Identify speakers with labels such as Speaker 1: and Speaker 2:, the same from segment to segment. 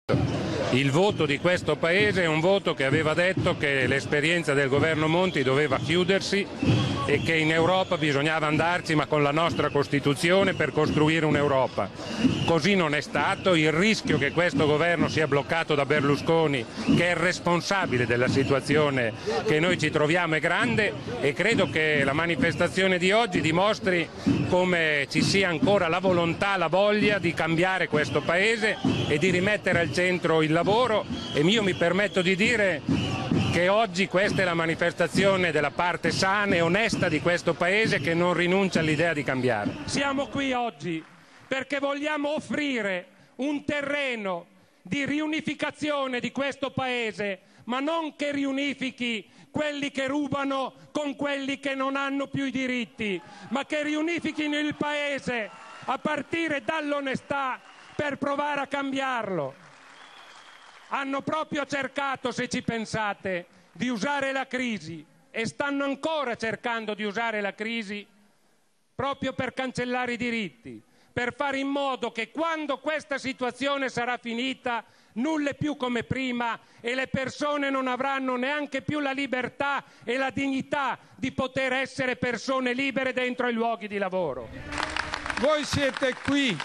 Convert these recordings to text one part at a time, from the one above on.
Speaker 1: Il voto di questo Paese è un voto che aveva detto che l'esperienza del governo Monti doveva chiudersi e che in Europa bisognava andarci, ma con la nostra Costituzione, per costruire un'Europa. Così non è stato. Il rischio che questo governo sia bloccato da Berlusconi, che è il responsabile della situazione che noi ci troviamo, è grande, e credo che la manifestazione di oggi dimostri come ci sia ancora la volontà, la voglia di cambiare questo Paese e di rimettere al centro il lavoro. E io mi permetto di dire che oggi questa è la manifestazione della parte sana e onesta di questo Paese, che non rinuncia all'idea di cambiare. Siamo qui oggi perché vogliamo offrire un terreno di riunificazione di questo Paese, ma non che riunifichi quelli che rubano con quelli che non hanno più i diritti, ma che riunifichino il Paese a partire dall'onestà per provare a cambiarlo. Hanno proprio cercato, se ci pensate, di usare la crisi, e stanno ancora cercando di usare la crisi proprio per cancellare i diritti, per fare in modo che quando questa situazione sarà finita nulla è più come prima e le persone non avranno neanche più la libertà e la dignità di poter essere persone libere dentro i luoghi di lavoro.
Speaker 2: Voi siete qui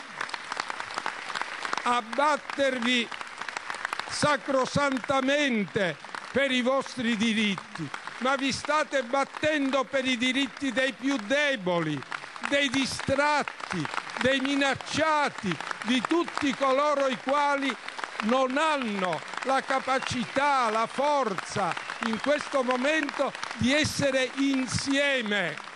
Speaker 2: a battervi sacrosantamente per i vostri diritti, ma vi state battendo per i diritti dei più deboli, dei distratti, dei minacciati, di tutti coloro i quali non hanno la capacità, la forza in questo momento di essere insieme.